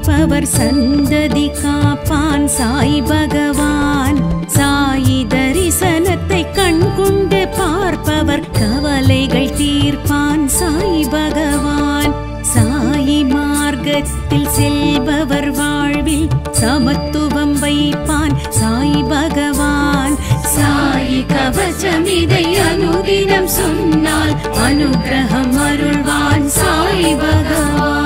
பார்ப்பவர் சந்ததி காப்பான் சாய் பகவான். சாயி தரிசனத்தை கண்கொண்டு பார்ப்பவர் கவலைகள் தீர்ப்பான் சாய் பகவான். சாயி மார்க்கத்தில் செல்பவர் வாழ்வில் சமத்துவம் வைப்பான் சாய் பகவான். சாயி கவசம் இதை அனுதினம் சொன்னால் அனுகிரகம் அருள்வான் சாய் பகவான்.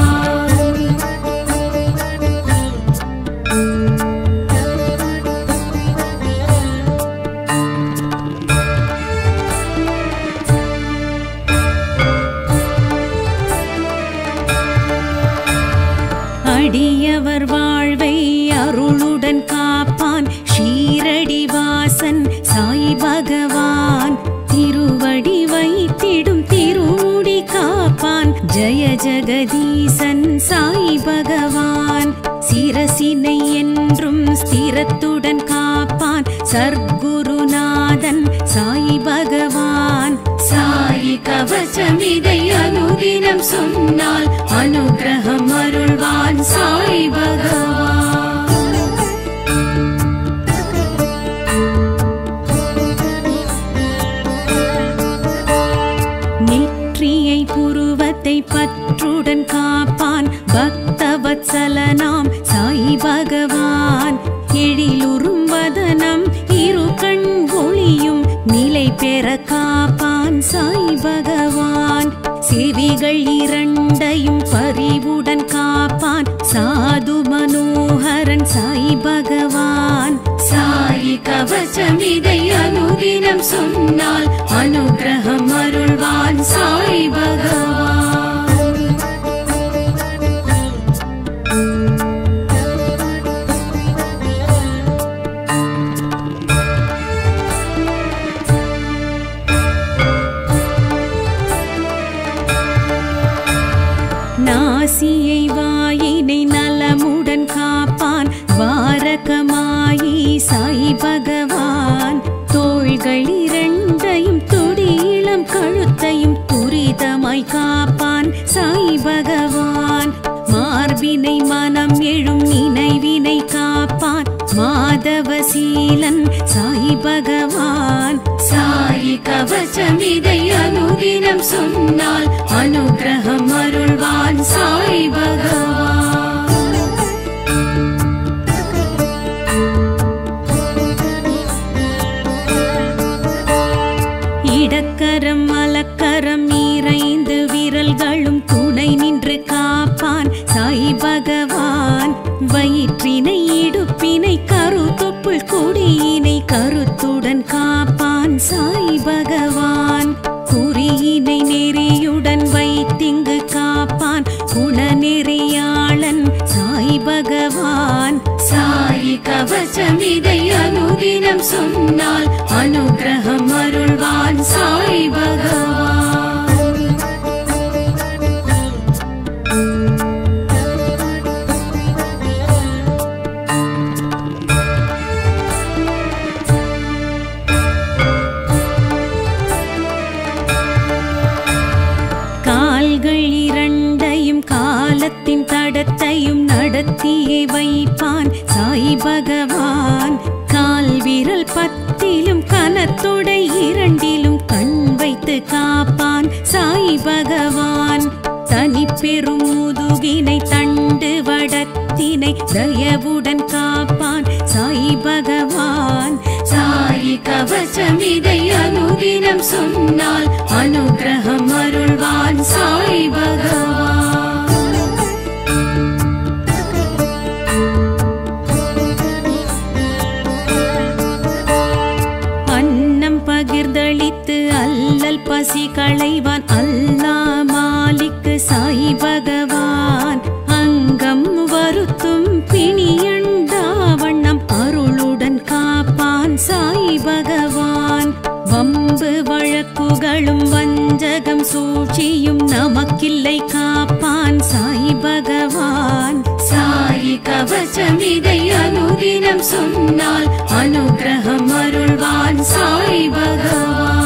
அடியவர் வாழ்வை அருளுடன் காப்பான் ஷீரடி வாசன் சாய் பகவான். திருவடி வைத்திடும் திருமுடி காப்பான் ஜெய ஜெகதீசன் சாய் பகவான். சிரசினை என்றும் ஸ்திரத்துடன் காப்பான் சர்க்குருநாதன் சாய் பகவான். சாயி கவசம் இதை அனுதினம் சொன்னால் அனுகிரகம் அருள்வான் சாய் பகவான். நெற்றியை புருவத்தை பற்றுடன் காப்பான் பக்தவத்சலனாம் சாய் பகவான். எழிலுறும் வதனம் இரு கண் ஒளியும் நிலை பெற காப்பான் சாய் பகவான். செவிகள் இரண்டையும் பரிவுடன் காப்பான் சாது மனோகரன் சாய் பகவான். சாயி கவசம் இதை அனுதினம் சொன்னால் அனுகிரகம் அருள்வான் சாய் பகவான். நாசியை வாயினை நலமுடன் காப்பான் வாரகமாயி சாய் பகவான். தோள்கள் இரண்டையும் துடியிளம் கழுத்தையும் துரிதமாய் காப்பான் சாய் பகவான். மார்பினை மனம் எழும் நினைவினை காப்பான் மாதவசீலன் சாய் பகவான். சாயி கவசம் இதை அனுதினம் சொன்னால் அனுகிரகம் அருள்வான் சாய் பகவான். இடக்கரம் மலக்கரம் இறைந்து விரல்களும் துணை நின்று காப்பான் சாய் பகவான். வயிற்றினை இடுப்பினை கருத்தொப்புள் கொடியினை கருத்துடன் காப்பான் சாய் பகவான். குறியினை நெறியுடன் வைத்திங்கு காப்பான் குணநெறியாளன் சாய் பகவான். சாயி கவசம் இதை அனுதினம் சொன்னால் அனுகிரகம் அருள்வான் சாய் பகவான். கால்கள் இரண்டையும் காலத்தின் தடத்தையும் நடத்தியே வைப்பான் சாய் பகவான். கால் விரல் பத்திலும் கனத்தொடை இரண்டிலும் கண் வைத்து காப்பான் சாய் பகவான். தனி பெரும் முதுகினை தண்டு வடத்தினை தயவுடன் காப்பான் சாய் பகவான். சாயி கவசம் இதை அனுதினம் சொன்னால் அனுகிரகம் அருள்வான் சாய் பகவான். அன்னம் பகிர்ந்தளித்து அல்லல் பசி களைவான் அல்லா மாலிக்கு சாய் பகவான். அங்கம் வருத்தும் பிணியண்டாவண்ணம் அருளுடன் காப்பான் சாய் பகவான். வம்பு வழக்குகளும் வஞ்சகம் சூழ்ச்சியும் நமக்கில்லை காப்பான் சாய் பகவான். சாயி கவசம் இதை அனுதினம் சொன்னால் அனுகிரகம் அருள்வான் சாய் பகவான்.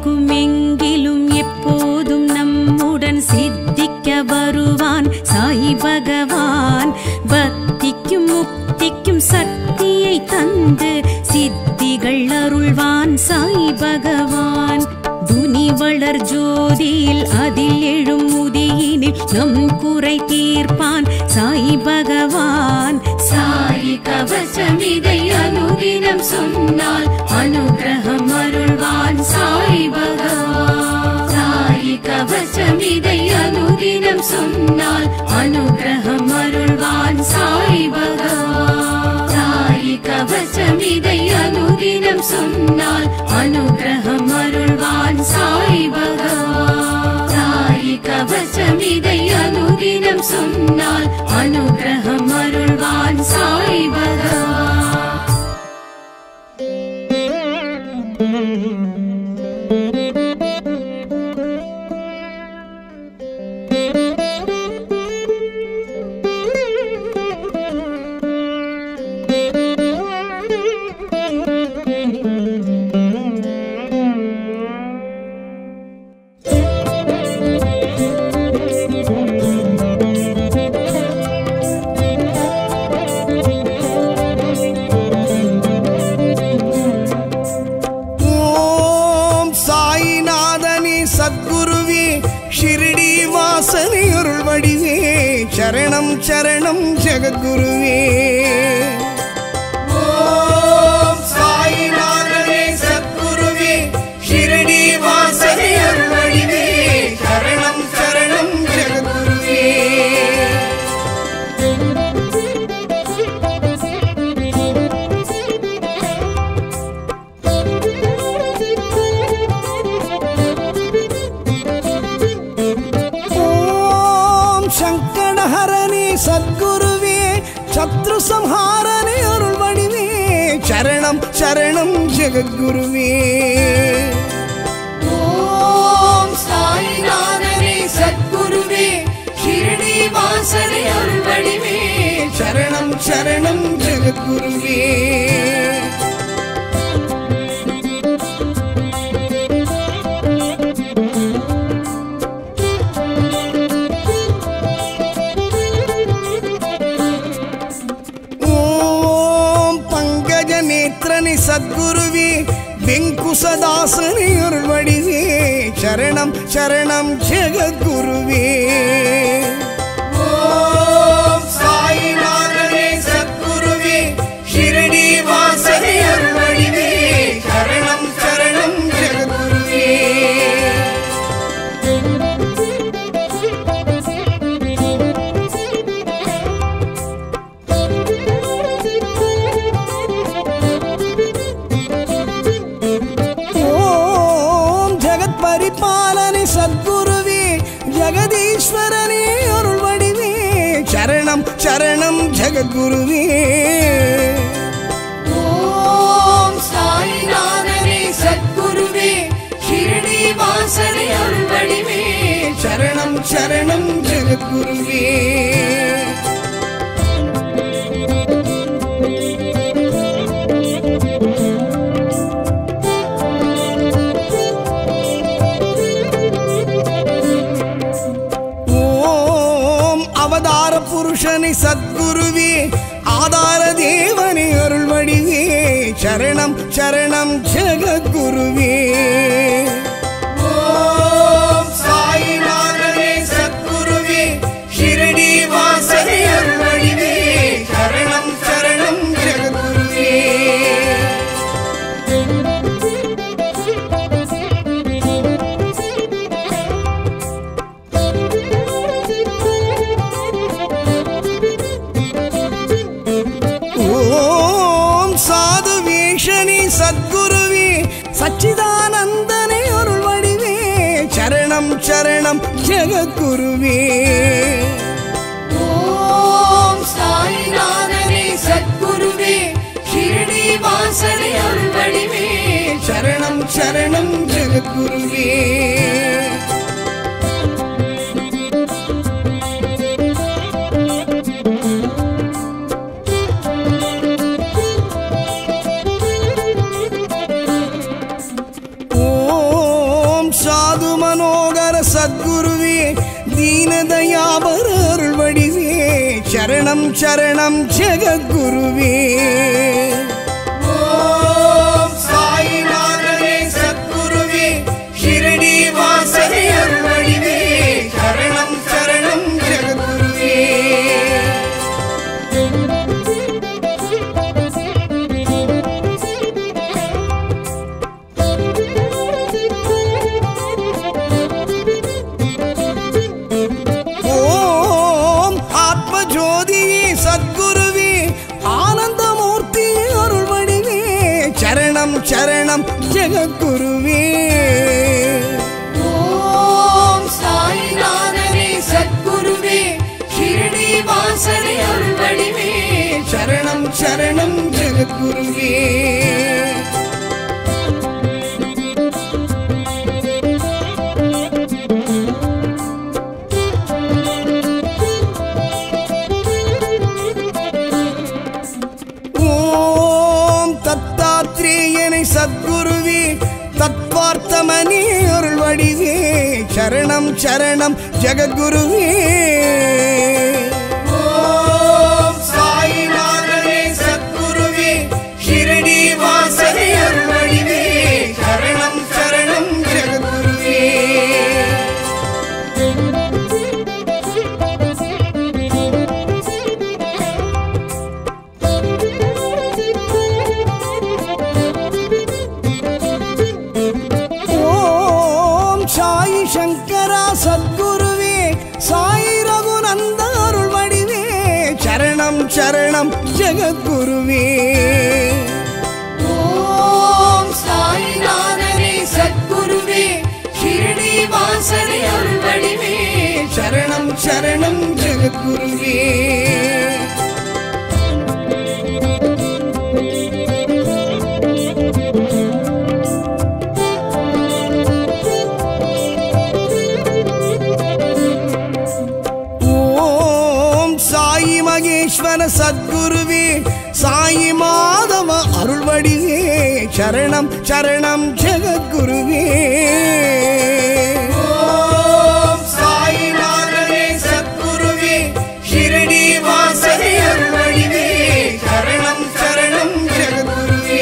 எங்கும் எங்கிலும் எப்போதும் நம்முடன் சித்திக்க வருவான் சாய் பகவான். பக்திக்கும் முக்திக்கும் சக்தியை தந்து சித்திகள் அருள்வான் சாய் பகவான். துனி வளர் ஜோதியில் அதில் எழும் உதியினில் நம் குறை தீர்ப்பான் சாய் பகவான். சாய் கவசம் இதை அனுதினம் சொன்னால் அனுகிரகம் அருள்வான் சாய் பகவான். சாய் கவசம் இதை அனுதினம் சொன்னால் அனுகிரகம் அருள்வான் சாய் பகவான். சாய் கவசம் இதை அனுதினம் சொன்னால் அனுகிரகம் அருள்வான் சாய் பகவான். சாய் கவசம் இதை அனுதினம் சொன்னால் அனுகிரகம் அருள்வான் சாய் பகவான். சரணம் சரணம் ஜெகத்குருவே. ஓம் சாயிநாதனே சத்குருவே ஷிரடி வாசனே அருள்வடிவே. சரணம் சரணம் ஜெகத்குருவே. சத்குருவே சத்ரு சம்ஹாரனே அருள் வடிவே. சரணம் சரணம் ஜெகத்குருவே. ஓம் சாயிநாதனே சத்குருவே ஷிரடி வாசனே அருள் வடிவே. சரணம் சரணம் ஜெகத்குருவே. சத்குருவே வெங்குசதாசனே அருள் வடிவே. சரணம் சரணம் ஜெகத்குருவே. ஓம் சாயிநாதனே சத்குருவே ஷிரடி வாசனே அருள் வடிவே. சரணம் சரணம் ஜெகத்குருவே. சத்குருவே ஜெகதீஸ்வரனே அருள் வடிவே. சரணம் சரணம் ஜெகத்குருவே. ஓம் சாயிநாதனே சத்குருவே ஷிரடி வாசனே அருள் வடிவே. சரணம் சரணம் ஜெகத்குருவே. புருஷனை சத்குருவே ஆதார தேவனே அருள் வடிவே. சரணம் சரணம் ஜெகத்குருவே. ஓம் சாயிநாதனே சத்குருவே ஷிரடி வாசனே அருள் வடிவே. சரணம் சரணம் ஜெகத்குருவே. சத்குருவே சச்சிதானந்தனே அருள் வடிவே. சரணம் சரணம் ஜெகத்குருவே. ஓம் சாயிநாதனே சத்குருவே ஷிரடி வாசனே அருள் வடிவே. சரணம் சரணம் ஜெகத்குருவே. சத்குருவே தீனதயாபர அருள் வடிவே சரணம் சரணம் ஜெகத்குருவே ஓம் சாயிநாதனே சத்குருவே ஷிரடி வாசனே அருள் வடிவே சரணம் சரணம் ஜெகத்குருவே சரணம் ஜெகத்குருவே ஓம் சாயிநாதனே சத்குருவே ஷிரடி வாசனே அருள் வடிவே சரணம் சரணம் ஜெகத்குருவே சத்குருவே தத்வார்த்தமனே அருள் வடிவே சரணம் சரணம் ஜெகத்குருவே ஓம் சாயிநாதனே சத்குருவே ஷிரடி வாசனே அருள் வடிவே சரணம் சரணம் ஜெகத்குருவே சங்கரா சத்குருவே சாயி ரகுநந்த அருள் வடிவே சரணம் சரணம் ஜெகத்குருவே ஓம் சாயிநாதனே சத்குருவே ஷிரடி வாசனே அருள் வடிவே சரணம் சரணம் ஜெகத்குருவே மகேஸ்வர சத்குருவே சாயி மாதவ அருள் வடிவே சரணம் சரணம் ஜெகத்குருவே ஓம் சாயிநாதனே சத்குருவே ஷிரடி வாசனே அருள் வடிவே சரணம் சரணம் ஜெகத்குருவே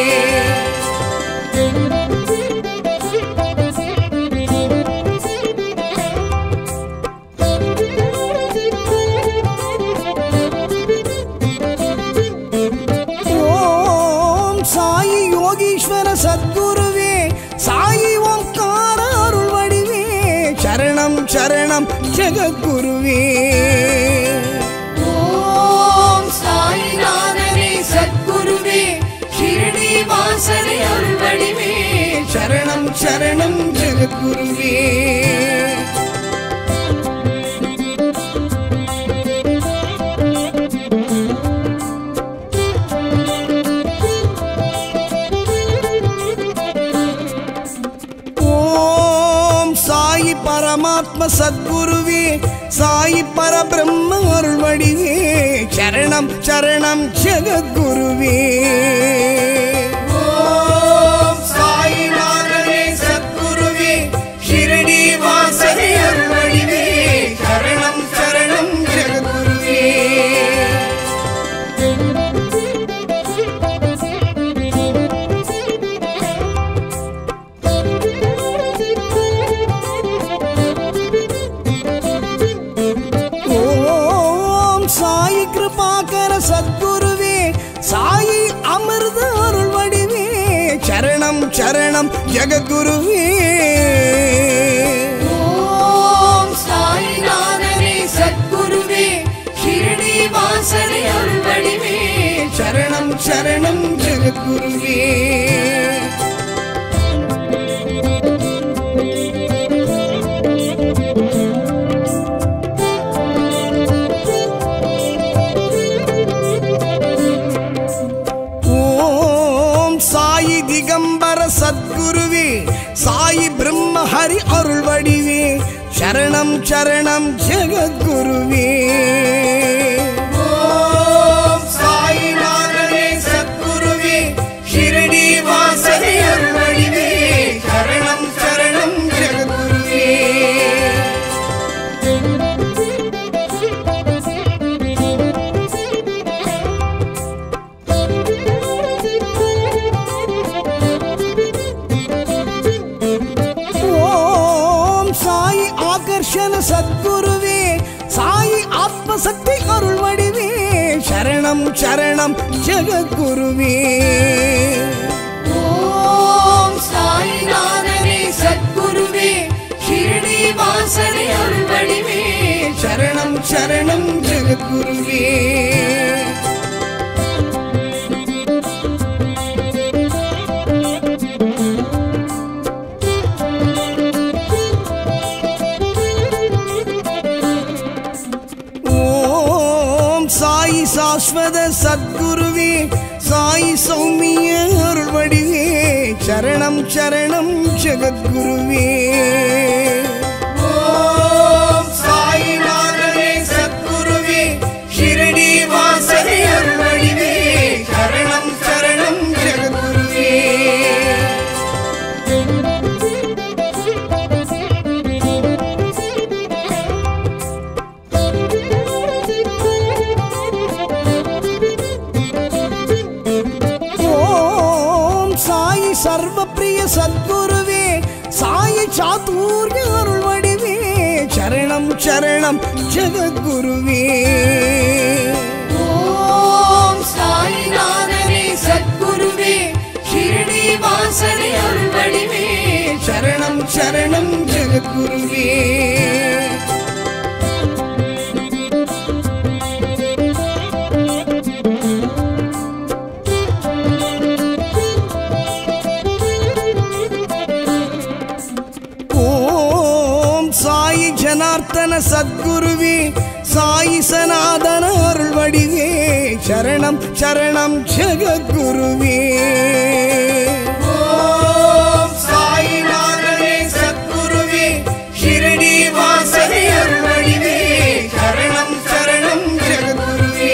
சத்குருவே சாயி ஓம்கார அருள் வடிவே சரணம் சரணம் ஜெகத்குருவே ஓம் சாயிநாதனே சத்குருவே ஷிரடி வாசனே அருள் வடிவே சரணம் சரணம் ஜெகத்குருவே பரமாத்ம சத்குருவே சாயி பரபிரம்ம அருள் வடிவே சரணம் சரணம் ஜெகத்குருவே ஓம் சாயிநாதனே சத்குருவே ஷிரடி வாசனே அருள் வடிவே சரணம் சரணம் ஜெகத்குருவே சாயி கிருபாகர சத்குருவே சாயி அமிர்த அருள் வடிவே சரணம் சரணம் ஜெகத்குருவே ஓம் சாயிநாதனே சத்குருவே ஷிரடி வாசனே அருள் வடிவே சரணம் சரணம் ஜெகத்குருவே திகம்பர சத்குருவே சாயி பிரம்ம ஹரி அருள் வடிவே சரணம் சரணம் ஜெகத்குருவே ஓம் சாயிநாதனே சத்குருவே ஷிரடி வாசனே அருள் வடிவே சரணம் சரணம் ஜெகத்குருவே தர்ஷன சத்குருவே சாயி ஆத்மசக்தி அருள் வடிவே சரணம் சரணம் ஜெகத்குருவே ஓம் சாயிநாதனே சத்குருவே ஷிரடி வாசனே அருள் வடிவே சரணம் சரணம் ஜெகத்குருவே சாயி சாஸ்வத சத்குருவே சாயி சௌமிய அருள் வடிவே சரணம் சரணம் ஜெகத்குருவே ஓம் சாயிநாதனே சத்குருவே ஷிரடி வாசனே அருள் வடிவே சரணம் சரணம் ஜெகத்குருவே சர்வப்பிரிய சத்குருவே சாயி சாதுர்ய அருள் வடிவே சரணம் சரணம் ஜெகத்குருவே ஓம் சாயிநாதனே சத்குருவே ஷிரடி வாசனே அருள் வடிவே சரணம் சரணம் ஜெகத்குருவே ஜனார்த்தன சத்குருவே சாயி சனாதன அருள் வடிவே சரணம் சரணம் ஜெகத்குருவே ஓம் சாயிநாதனே சத்குருவே ஷிரடி வாசனே அருள் வடிவே சரணம் சரணம் ஜெகத்குருவே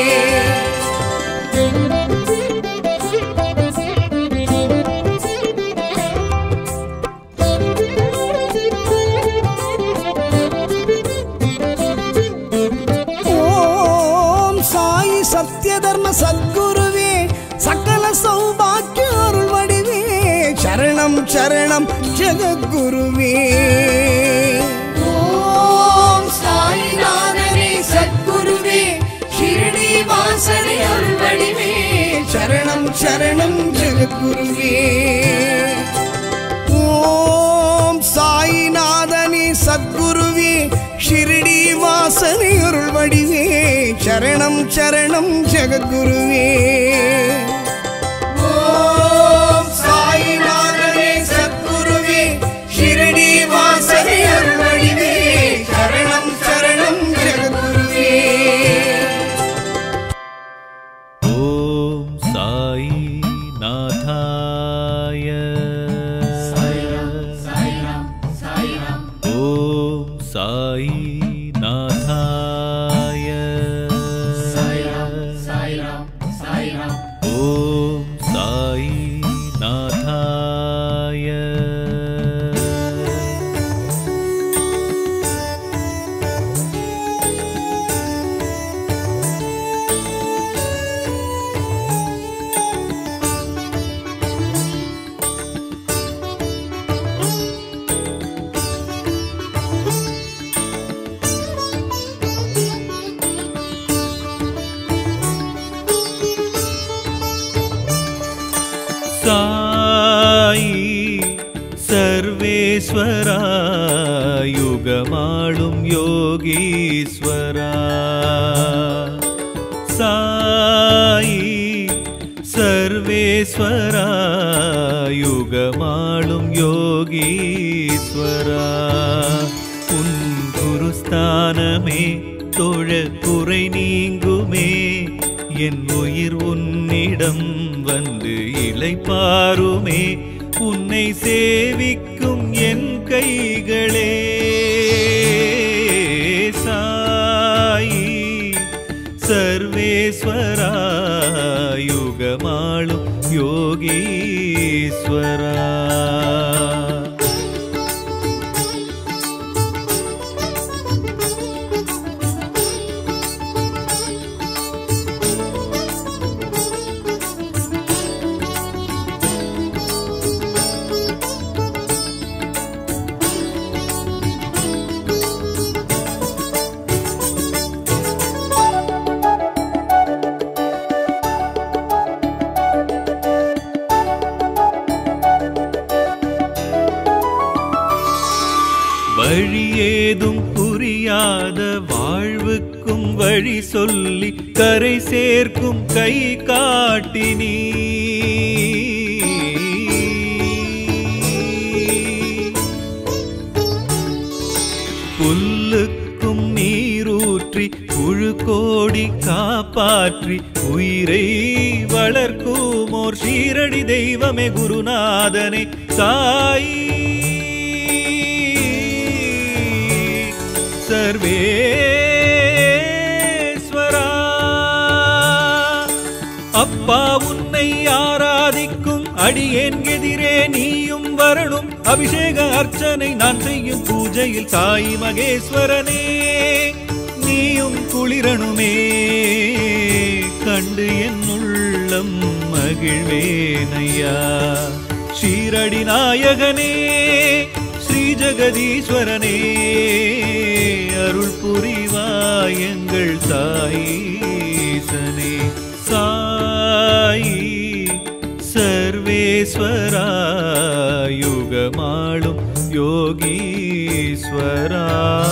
சத்ய தர்ம சத்குருவே சகல சௌபாக்கிய அருள் வடிவே சரணம் சரணம் ஜெகத்குருவே ஓம் சாயிநாதனே சத்குருவே ஷிரடி வாசனே அருள் வடிவே சரணம் சரணம் ஜெகத்குருவே ஓம் சாயிநாதனே சத்குருவே ஷிரடி வாசனே அருள் வடிவே சரணம் சரணம் ஜெகத்குருவே ஓம் சாயிநாதனே சத்குருவே ஷிரடி வாசனே அருள் வடிவே சரணம் சரணம் ஜெகத்குருவே ஓம் சாயி நாதாய ஓம் சாயி நாதாய ஓம் சாயி நாதாய சாயி சர்வேஸ்வரா யுகமாளும் யோகீஸ்வரா சாயி சர்வேஸ்வரா யுகமாளும் யோகீஸ்வரா உன் குருஸ்தானமே தொழ குறை நீங்குமே என் உயிர் உன்னிடம் வந்து இளைப்பாருமே உன்னை சேவிக்கும் என் கைகளே சாயி சர்வேஸ்வரா யுகமாளும் யோகீஸ்வரா வழியேதும் புரியாத வாழ்வுக்கும் வழி சொல்லி கரை சேர்க்கும் கை காட்டினீ. புல்லுக்கும் நீரூற்றி புழு கோடி காப்பாற்றி உயிரை வளர்க்கும் ஓர் ஷீரடி தெய்வமே குருநாதனே சாயி. சர்வேஸ்வரா அப்பா உன்னை ஆராதிக்கும் அடியேன் எதிரே நீயும் வரணும். அபிஷேக அர்ச்சனை நான் செய்யும் பூஜையில் சாயி மகேஸ்வரனே நீயும் குளிரணுமே. கண்டு என் உள்ளம் மகிழ்வேனையா. ஷீரடி நாயகனே ஸ்ரீ ஜெகதீஸ்வரனே அருள் புரிவாய் எங்கள் சாயீசனே. சாயி சர்வேஸ்வரா யுகமாளும் யோகீஸ்வரா.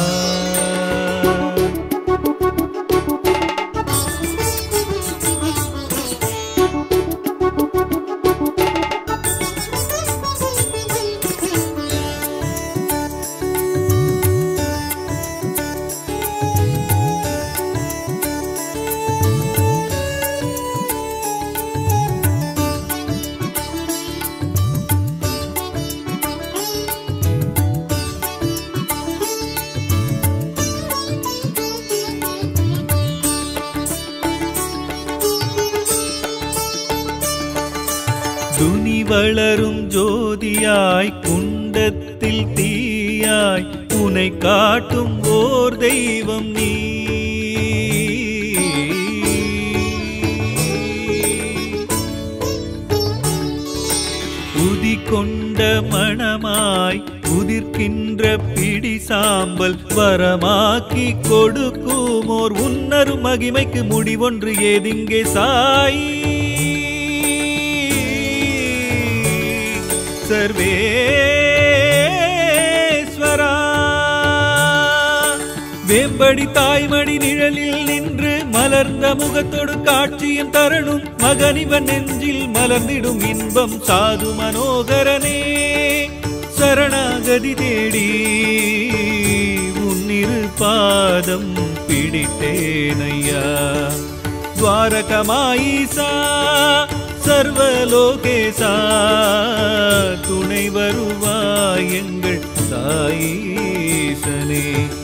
துனி வளரும் ஜோதியாய் குண்டத்தில் தீயாய் உனை காட்டும் ஓர் தெய்வம் நீ. உதி கொண்ட மணமாய் உதிர்க்கின்ற பிடி சாம்பல் வரமாக்கி கொடுக்கும் ஓர் உன்னரும் மகிமைக்கு முடிவொன்று ஏதிங்கே சாயி. சர்வேஸ்வரா வேம்படி தாய்மடி நிழலில் நின்று மலர்ந்த முகத்தோடு காட்சியும் தரணும். மகனிவன் நெஞ்சில் மலர்ந்திடும் இன்பம் சாது மனோகரனே சரணாகதி தேடி உன்னிரு பாதம் பிடித்தேனையா. துவாரகமாயிசா சர்வலோகேசா துணை வருவாய் எங்கள் சாயீசனே.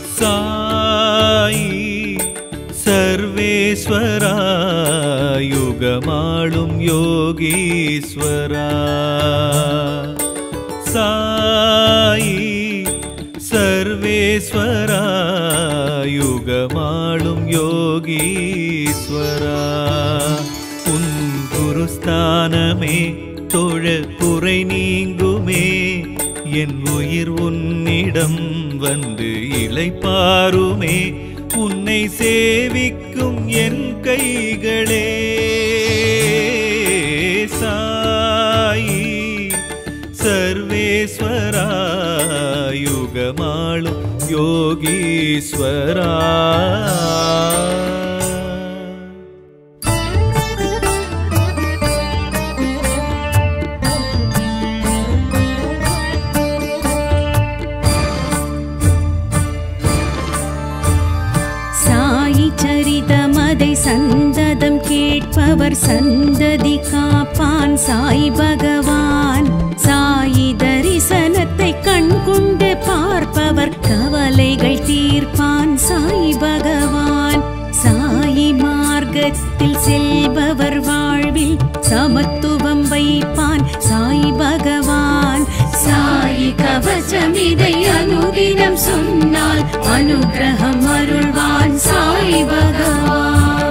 சாயி சர்வேஸ்வரா யுகமாளும் யோகீஸ்வரா. சாயி சர்வேஸ்வரா யுகமாளும் யோகீஸ்வரா. குருஸ்தானமே தொழ குறை நீங்குமே. என் உயிர் உன்னிடம் வந்து இளைப்பாருமே. உன்னை சேவிக்கும் என் கைகளே சாயி சர்வேஸ்வரா யுகமாளும் யோகீஸ்வரா. சந்ததம் கேட்பவர் சந்ததி காப்பான் சாய் பகவான். சாயி தரிசனத்தை கண்கொண்டு பார்ப்பவர் கவலைகள் தீர்ப்பான் சாய் பகவான். சாயி மார்க்கத்தில் செல்பவர் வாழ்வில் சமத்துவம் வைப்பான் சாய் பகவான். சாயி கவசம் இதை அனுதினம் சொன்னால் அனுகிரகம் அருள்வான் சாய் பகவான்.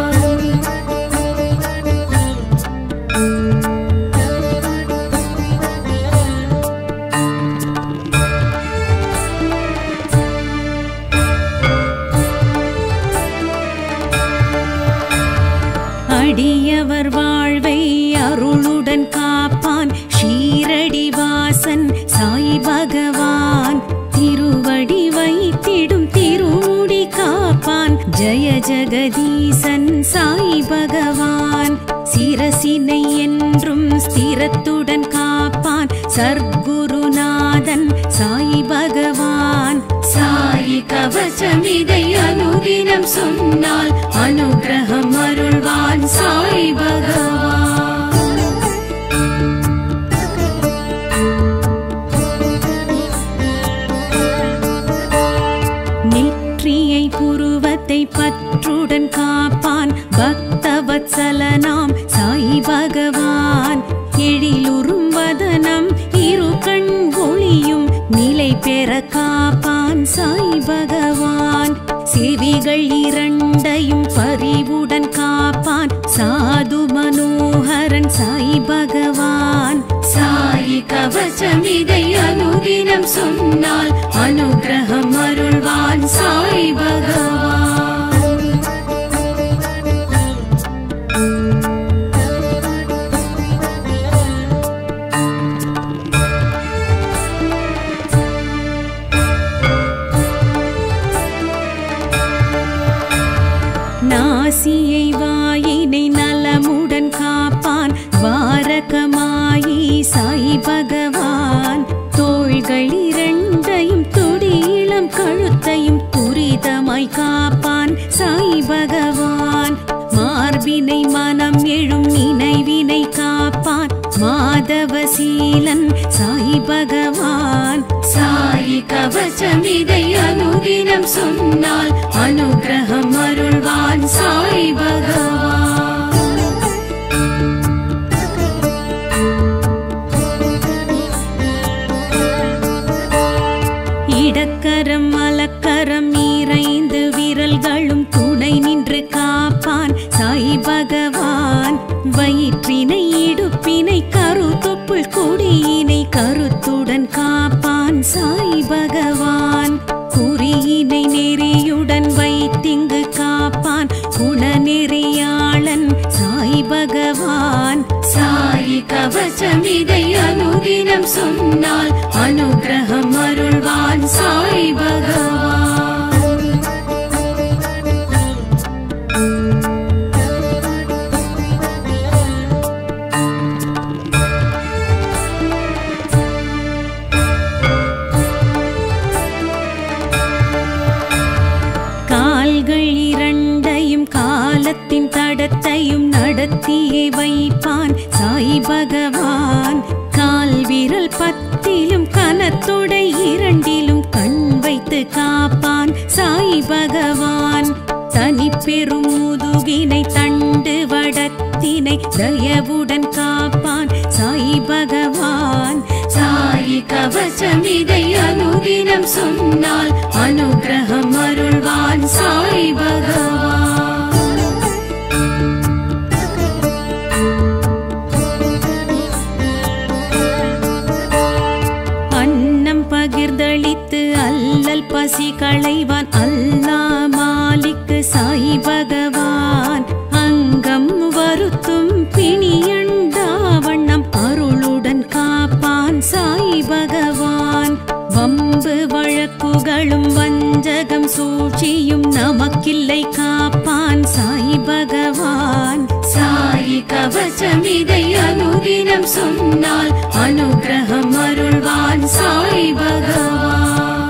அடியவர் வாழ்வை அருளுடன் காப்பான் ஷீரடி வாசன் சாய் பகவான். திருவடி ஜய ஜெகதீசன் சாய் பகவான் சிரசினை என்றும் ஸ்திரத்துடன் காப்பான் சர்க்குருநாதன் சாய் பகவான் சாயி கவசம் இதை அனுதினம் சொன்னால் அனுகிரகம் அருள்வான் சாய் பகவான். நெற்றியை புருவத்தை பற்றுடன் காப்பான் பக்தவத்சலனாம் சாய் பகவான் எழிலுறும் வதனம் இரு கண் ஒளியும் நிலை பெற காப்பான் சாய் பகவான் செவிகள் இரண்டையும் பரிவுடன் காப்பான் சாது மனோகரன் சாய் பகவான் சாயி கவசம் இதை அனுதினம் சொன்னால் அனுகிரகம் அருள்வான் சாய் பகவான். நாசியை வாயினை நலமுடன் காப்பான் வாரகமாயி சாய் பகவான் தோள்கள் இரண்டையும் துடியிளம் கழுத்தையும் துரிதமாய் காப்பான் சாய் பகவான் மார்பினை மனம் எழும் நினைவினை காப்பான் மாதவசீலன் சாய் பகவான் சாயி கவசம் இதை அனுதினம் சொன்னால் அனுகிரகம் அருள்வான் சாய் பகவான். இடக்கரம் மலக்கரம் இறைந்து விரல்களும் துணை நின்று காப்பான் சாய் பகவான் வயிற்றினை இடுப்பினை கருத்தொப்புள் கொடியினை கருத்துடன் காப்பான் சாய் பகவான் குறியினை நெறியுடன் வைத்திங்கு காப்பான் குணநெறியாளன் சாய் பகவான் சாயி கவசம் இதை அனுதினம் சொன்னால் அனுகிரகம் அருள்வான் சாய் பகவான். கால்கள் இரண்டையும் காலத்தின் தடத்தையும் நடத்தியே வைப்பான் சாய் பகவான் கால் விரல் பத்திலும் கனத்தொடை இரண்டிலும் கண் வைத்து காப்பான் சாய் பகவான் தனி பெரும் முதுகினை தண்டு வடத்தினை தயவுடன் காப்பான் சாய் பகவான் சாயி கவசம் இதை அனுதினம் சொன்னால் அனுகிரகம் அருள்வான் சாய் பகவான். அன்னம் பகிர்ந்தளித்து அல்லல் பசி களைவான் அல்லா மாலிக்கு சாய் பகவான் அங்கம் வருத்தும் பிணியண்டா வண்ணம் அருளுடன் காப்பான் சாய் பகவான் வம்பு வழக்குகளும் வஞ்சகம் சூழ்ச்சியும் நமக்கில்லை காப்பான் சாய் பகவான் சாயி கவசம் இதை அனுதினம் சொன்னால் அனுகிரகம் அருள்வான் சாய் பகவான்.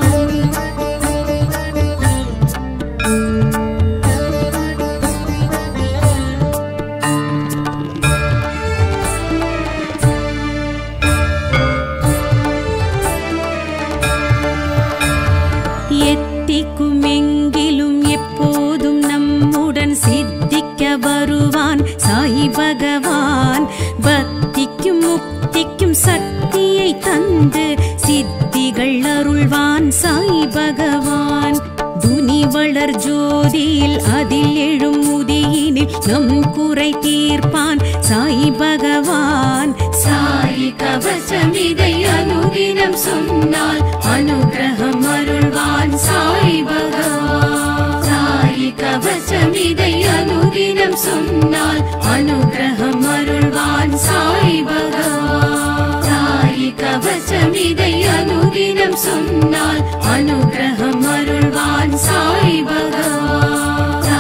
எத்திக்கும் எங்கிலும் எப்போதும் நம்முடன் சித்திக்க வருவான் சாய் பகவான் பக்திக்கும் முக்திக்கும் சக்தியை தந்து சித்திகள் அருள்வான் சாய் பகவான் துனி வளர் ஜோதியில் அதில் எழும் உதியினில் நம் குறை தீர்ப்பான் சாய் பகவான் சாயி கவசம் இதை அனுதினம் சொன்னால் அனுகிரகம் அருள்வான் சாய் பகவான் சாயி கவசம் இதை அனுதினம் சொன்னால் அனுகிரகம் அருள்வான் சாய் பகவான் சாயி கவசம் இதை அனுதினம் சொன்னால் அனுகிரகம் அருள்வான் சாய் பகவான்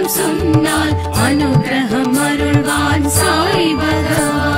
மந்திரம் சொன்னால் அனுகிரகம் அருள்வான் சாய் பகவான்.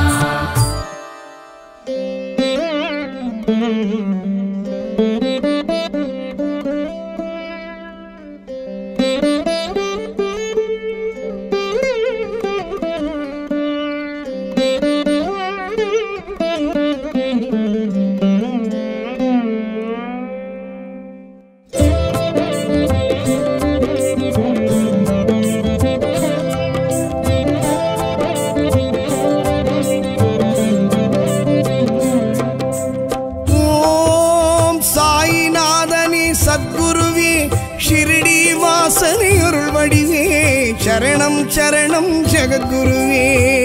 சரணம் சரணம் ஜெகத்குருவே.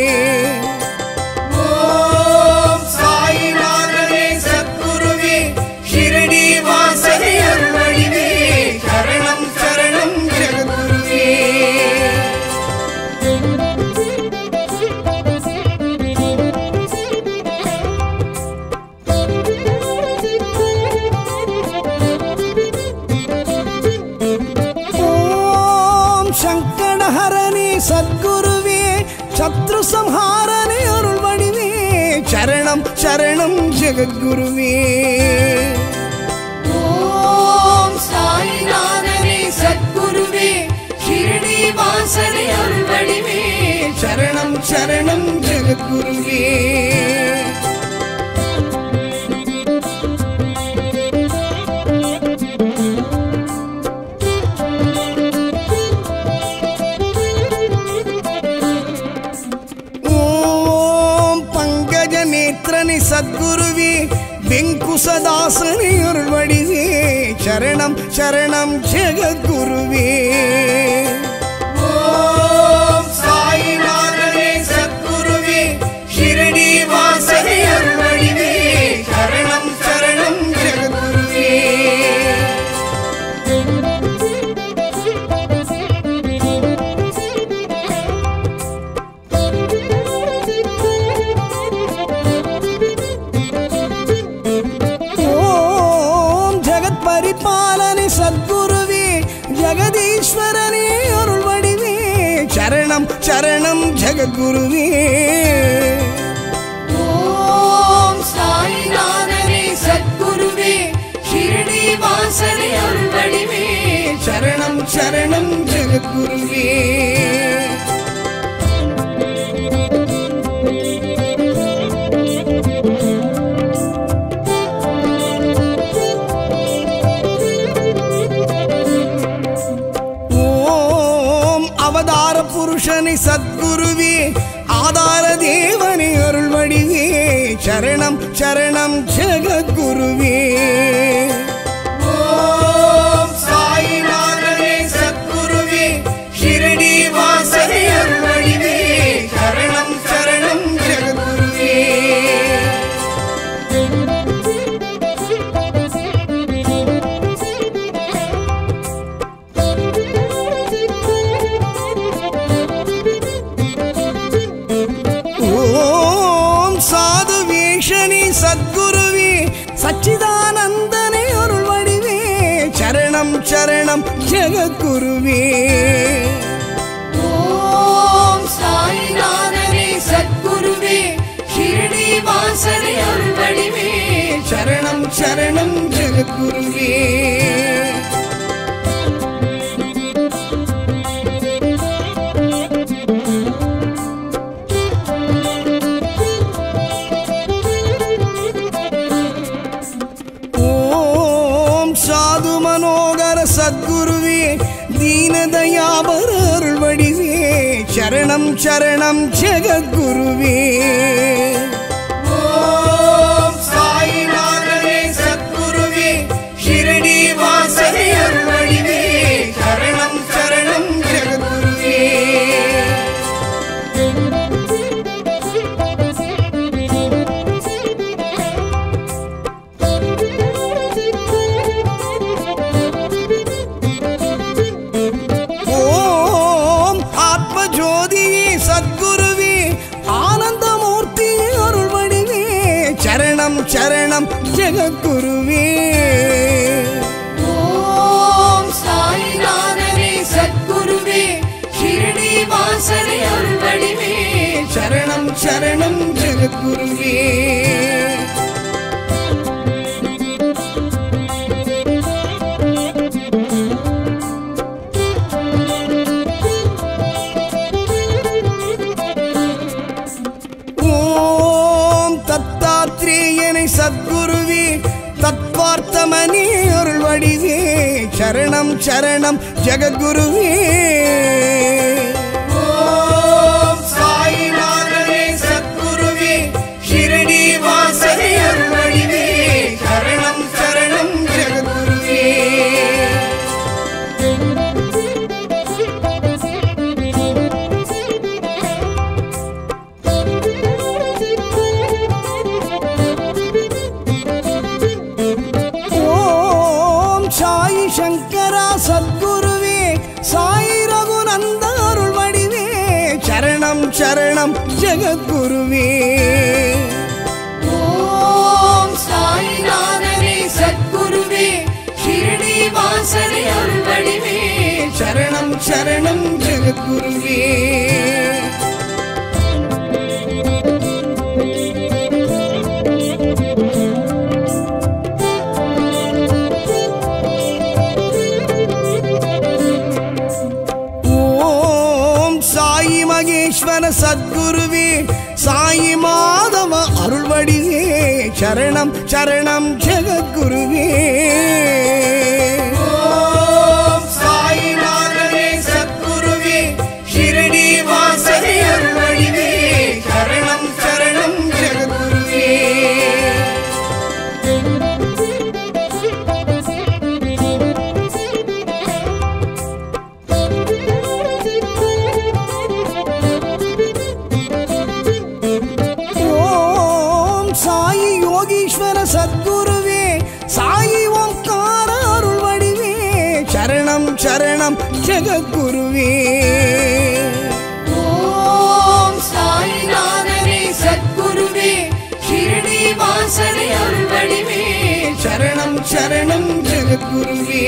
ஓம் சாயிநாதனே சத்குருவே ஷிரடி வாசனே அருள்வடிவே சரணம் சரணம் ஜெகத்குருவே. சங்கடஹரணி சத்குருவே சத்ரு சம்ஹாரணி அருள்வடிவே சரணம் சரணம் ஜெகத்குருவே. ஓம் சாயிநாதனே சத்குருவே ஷிரடி வாசனே அருள்வடிவே சரணம் சரணம் ஜெகத்குருவே. சத்குருவே வெங்குசதாசனே அருள்வடிவே சரணம் சரணம் ஜெகத்குருவே. ஓம் சாயிநாதனே சத்குருவே ஷிரடி வாசனே அருள்வடிவே சரணம் சரணம் ஜெகத்குருவே. பரிபாலனி சத்குருவே ஜெகதீஸ்வரனே அருள்வடிவே சரணம் சரணம் ஜெகத்குருவே. ஓம் சாயிநாதனே சத்குருவே ஷிரடி வாசனே அருள்வடிவே சரணம் சரணம் ஜெகத்குருவே. அவதார புருஷனை சத்குருவே ஆதார தேவனை அருள்வடிவே சரணம் சரணம் ஜெகத்குருவே. ஓம் சாயிநாதனே சத்குருவே ஷிரடி வாசனே அருள்வடிவே சரணம் சரணம் ஜெகத்குருவே. ஓம் சாது வேஷனி சத்குருவே சச்சிதானந்தனே அருள்வடிவே சரணம் சரணம் ஜெகத்குருவே. ஓம் சாயிநாதனே சத்குருவே ஷிரடி வாசனே அருள்வடிவே சரணம் சரணம் ஜெகத்குருவே. சாது மனோகர சத்குருவே தீனதயாபர அருள்வடிவே சரணம் சரணம் ஜெகத்குருவே. ஓம் சாயிநாதனே சத்குருவே ஷிரடி வாசனே அருள்வடிவே சரணம் சரணம் ஜெகத்குருவே. சரணம் ஜெகத்குருவே. ஓம் சாயிநாதனே சத்குருவே வாசனை அருள் வடிவே சரணம் சரணம் ஜெகத்குருவே ஓம் தத்தாத்ரேயனை சத்குருவே தத்வார்த்தமனே அருள் வடிவே சரணம் சரணம் ஜெகத்குருவே ஓம் சாயிநாதனே சத்குருவே ஷிரடி வாசனை அருள் வடிவே சரணம் சரணம் ஜெகத்குருவே ஓம் சாயி சங்கரா சத்குருவே சாயி ரகுநந்த அருள் வடிவே சரணம் சரணம் ஜெகத்குருவே ஓம் சாயிநாதனே சத்குருவே ஷிரடி வாசனை அருள் வடிவே சரணம் சரணம் ஜெகத்குருவே ஓம் சாயி மகேஸ்வர சத்குருவே சாயி மாதவ அருள் வடிவே சரணம் சரணம் ஜெகத்குருவே ஓம் சாயிநாதனே சத்குருவே ஷிரடி வாசனை அருள் வடிவே சரணம் சரணம் ஜெகத்குருவே ஓம் சாயி யோகீஸ்வர சத்குருவே சாயி ஓம்கார அருள் வடிவே சரணம் சரணம் ஜெகத்குருவே ஓம் சாயிநாதனே சத்குருவே ஷிரடி வாசனை அருள் வடிவே சரணம் சரணம் ஜெகத்குருவே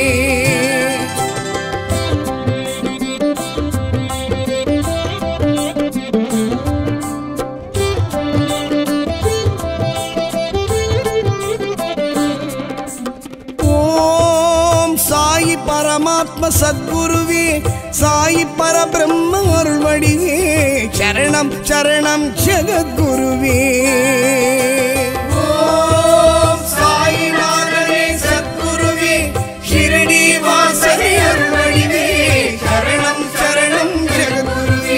ஓம் சாயி பரமாத்ம சத்குருவே சாயி பரபிரம்ம அருள் வடிவே சரணம் சரணம் ஜெகத்குருவே ஓம் சாயிநாதனே சத்குருவே ஷிரடி வாசனை அருள் வடிவே சரணம் சரணம் ஜெகத்குருவே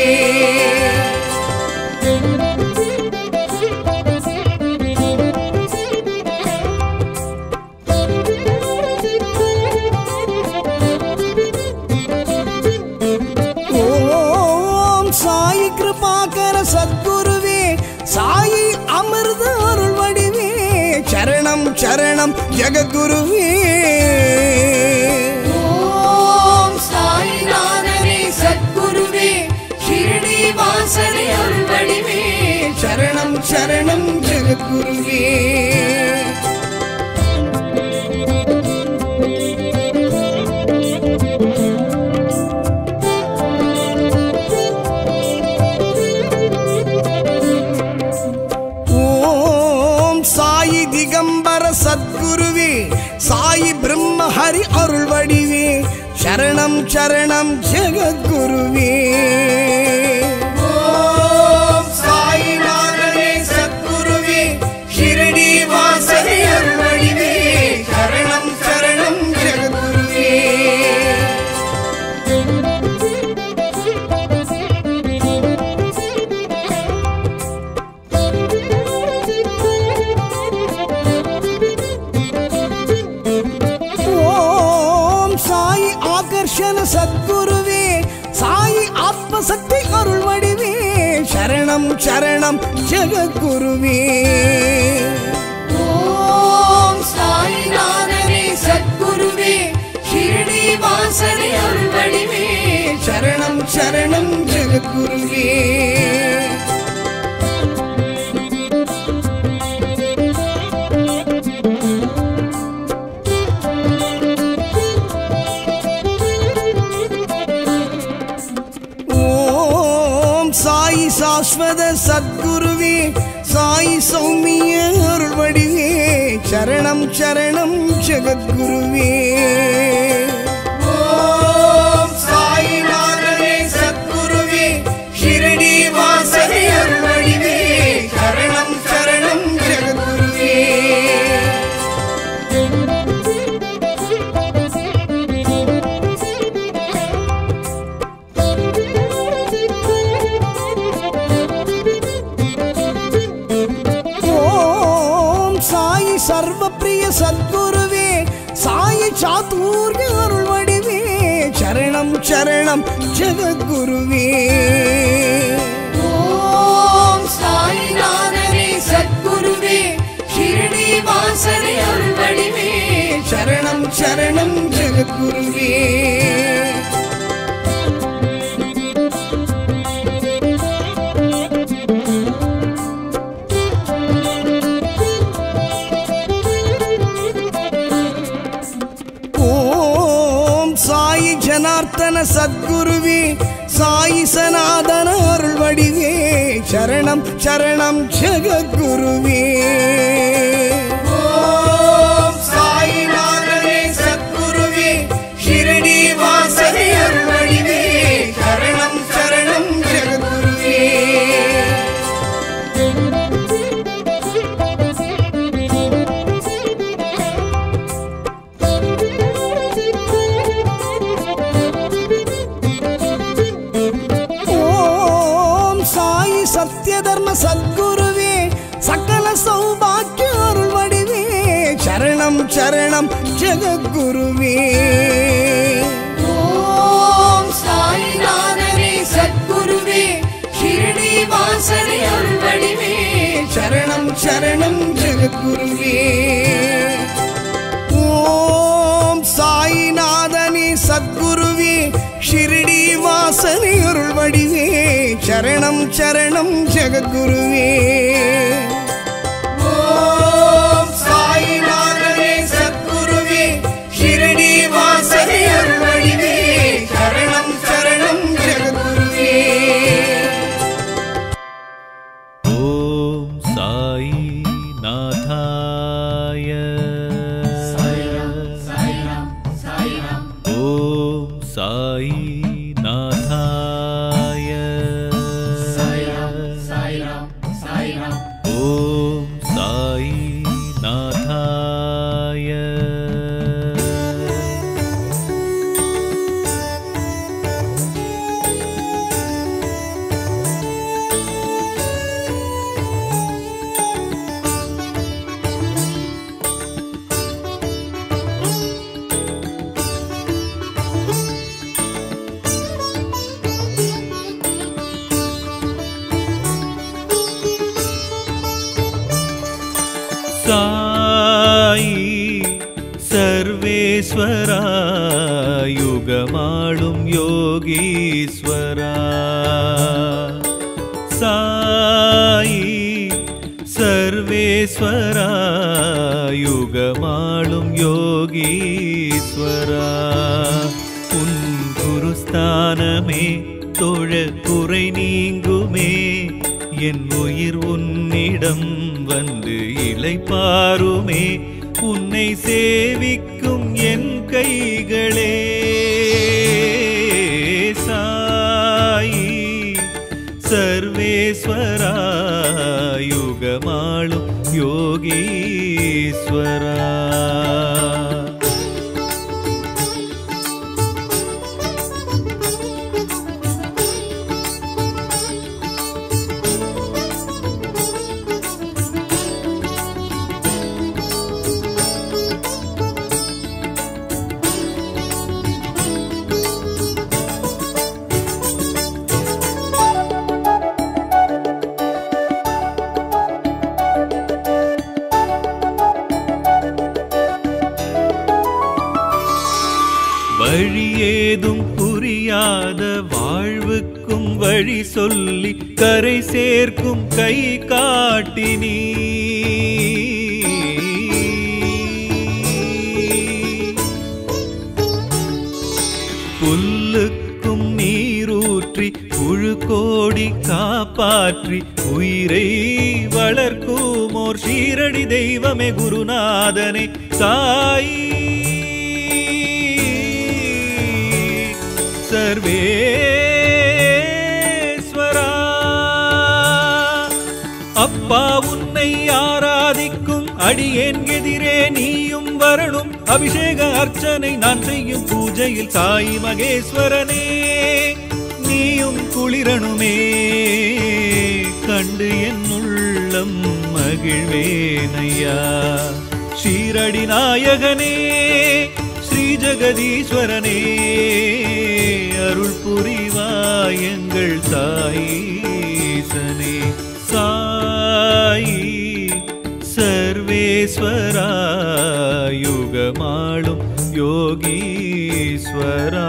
ஓம் சாயி கிருபாகர சத்குருவே சாயி அமிர்த அருள் வடிவே சரணம் சரணம் ஜெகத்குருவே ஓம் சாயிநாதனே சத்குருவே ஷிரடி வாசனை அருள் வடிவே சரணம் சரணம் ஜெகத்குருவே ஓம் சாயி திகம்பர சத்குருவே சாயி பிரம்ம ஹரி அருள் வடிவே சரணம் சரணம் ஜெகத்குருவே ஓம் சாயிநாதனே சத்குருவே ஷிரடி வாசனை அருள் வடிவே சரணம் சரணம் ஜெகத்குருவே ஓம் சாயி ஆகர்ஷண சத்குருவே சாயி ஆத்மசக்தி அருள் வடிவே சரணம் சரணம் ஜெகத்குருவே ஓம் சாயிநாதனே சத்குருவே ஷிரடி வாசனை அருள் வடிவே சரணம் சரணம் ஜெகத்குருவே சாஸ்வத சத்குருவே சாயி சௌமிய அருள் வடிவே சரணம் சரணம் ஜெகத்குருவே. ஓம் சாயிநாதனே சத்குருவே ஷிரடி வாசனே அருள் வடிவே சரணம் சரணம் ஜெகத்குருவே. சர்வப்பிரிய சத்குருவே சாயி சாத்தூர்ய அருள் வடிவே சரணம் சரணம் ஜெகத்குருவே. ஓம் சாயிநாதனே சத்குருவே ஷிரடி வாசனே அருள் வடிவே சரணம் சரணம் ஜெகத்குருவே. ஜனார்த்தன சத்குருவே சாயி சனாதன அருள் வடிவே சரணம் சரணம் ஜெகத்குருவே. ஓம் சாயிநாதனே சத்குருவே ஷிரடி வாசனே அருள் வடிவே சரணம் சரணம் ஜெகத்குருவே. சத்ய தர்ம சத்குருவே சகல சௌபாக்கிய அருள் வடிவே சரணம் சரணம் ஜெகத்குருவே. ஓம் சாயிநாதனே சத்குருவே ஷிரடி வாசனே அருள் வடிவே சரணம் சரணம் ஜெகத்குருவே. ஓம் சாயிநாதனே சத்குருவே ஷிரடி வாசனே அருள் வடிவே சரணம் சரணம் ஜெகத்குருவே. ஓம் சாயிநாதனே சத்குருவே ஷிரடி வாசனே அருள் வடிவே சரணம் சரணம் ஜெகத்குருவே. ஓம் சாயி நாதாய ஓம் சாயி நாதாய ஓம் சாயி நாதாய. சாயி சர்வேஸ்வரா யுகமாளும் யோகீஸ்வரா. சாயி சர்வேஸ்வரா யுகமாளும் யோகீஸ்வரா. உன் குருஸ்தானமே தொழ குறை நீங்குமே என் உயிர் உன்னிடம் வந்து இளைப்பாருமே. உன்னை சேவிக்கும் என் கைகளே சாயி சர்வேஸ்வரா யுகமாளும் யோகீஸ்வரா. வழியேதும் புரியாத வாழ்வுக்கும் வழி சொல்லி கரை சேர்க்கும் கை காட்டினீ. புல்லுக்கும் நீரூற்றி புழுக்கோடி ஓடி காப்பாற்றி உயிரை வளர்க்குமோர் ஷீரடி தெய்வமே குருநாதனே சாயி சர்வேஸ்வரா. அப்பா உன்னை ஆராதிக்கும் அடியேன் எதிரே நீயும் வரணும். அபிஷேக அர்ச்சனை நான் செய்யும் பூஜையில் சாயி மகேஸ்வரனே நீயும் குளிரணுமே. கண்டு என் உள்ளம் மகிழ்வேனையா. ஷீரடி நாயகனே ஸ்ரீ ஜெகதீஸ்வரனே அருள் புரிவாய் எங்கள் சாயீசனே. சாயி சர்வேஸ்வரா யுகமாளும் யோகீஸ்வரா.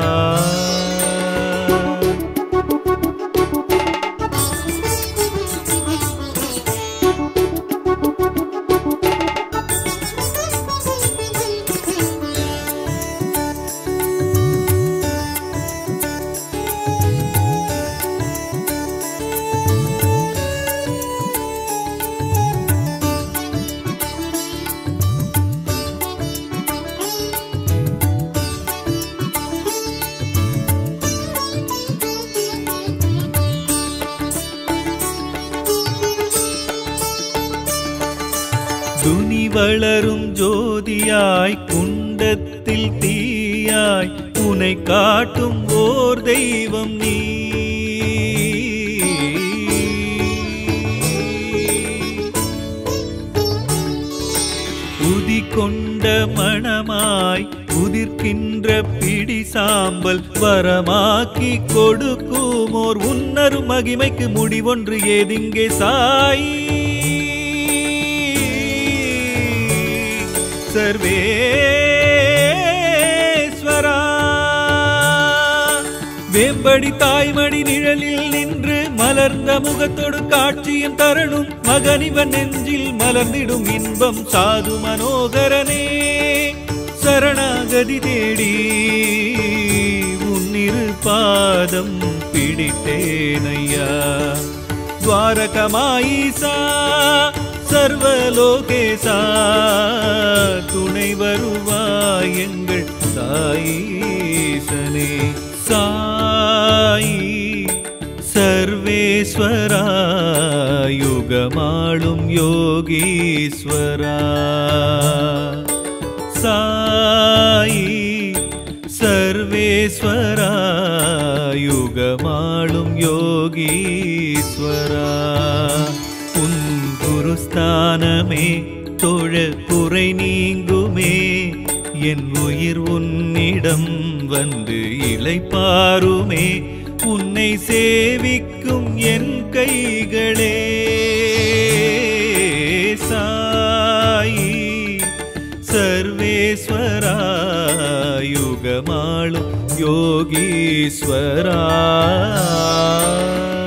துனி வளரும் ஜோதியாய் குண்டத்தில் தீயாய் உனை காட்டும் ஓர் தெய்வம் நீ. உதி கொண்ட மணமாய் உதிர்க்கின்ற பிடி சாம்பல் வரமாக்கி கொடுக்கும் ஓர் உன்னரும் மகிமைக்கு முடிவொன்று ஏதிங்கே சாயி சர்வேஸ்வரா. வேம்படி தாய்மடி நிழலில் நின்று மலர்ந்த முகத்தோடு காட்சியும் தரணும். மகனிவன் நெஞ்சில் மலர்ந்திடும் இன்பம் சாது மனோகரனே சரணாகதி தேடி உன்னிரு பாதம் பிடித்தேனையா. துவாரகமாயிசா சர்வலோகேசா துணை வருவாய் எங்கள் சாயீசனே. சாயி சர்வேஸ்வரா யுகமாளும் யோகீஸ்வரா. சாயி சர்வேஸ்வரா யுகமாளும் யோகீஸ்வரா. உன் குருஸ்தானமே தொழ குறை நீங்குமே. என் உயிர் உன்னிடம் வந்து இளைப்பாருமே. உன்னை சேவிக்கும் என் கைகளே சாயி சர்வேஸ்வரா யுகமாளும் யோகீஸ்வரா.